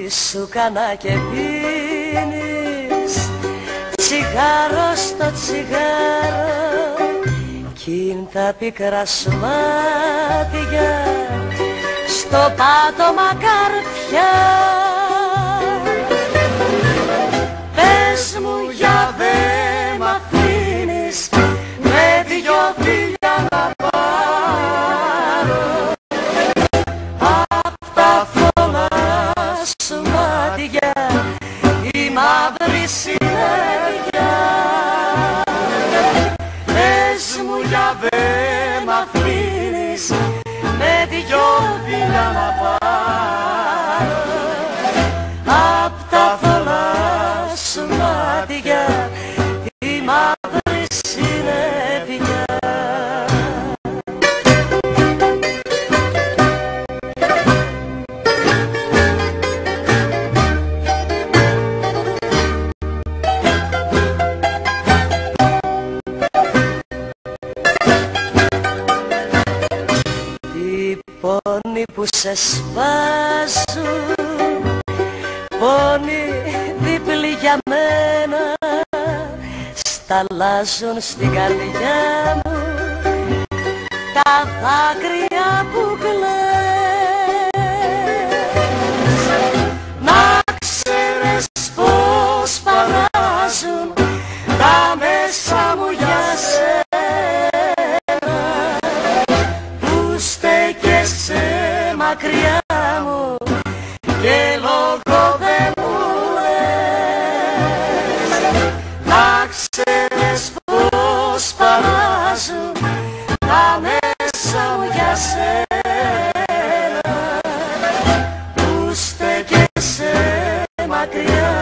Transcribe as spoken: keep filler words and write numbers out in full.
σου κανά και πίνεις τσιγάρο στο τσιγάρο κι είναι τα πικρά σου μάτια στο πάτωμα καρφιά. Πες μου για δε μ' αφήνεις με δυο φιλιά να πάρω απ' τα φωλά σου μάτια η μαύρη συνέχεια. Πες μου για δε μ' αφήνεις με δυο φιλιά να πάρω απ' τα φωλά σου μάτια η μαύρη συνέπεια. Οι πόνοι που σε σπάζουν, πόνοι δίπλοι για μένα, σταλάζουν στην καρδιά μου τα δάκρυα που κλαις. Να ξέρεις πως παράζουν τα μέσα μου για σένα που στέκεσαι μακριά μου και λόγω δεν μου λες. Να ξέρεις πως παράζουν τα μέσα μου για σένα που στέκεσαι μακριά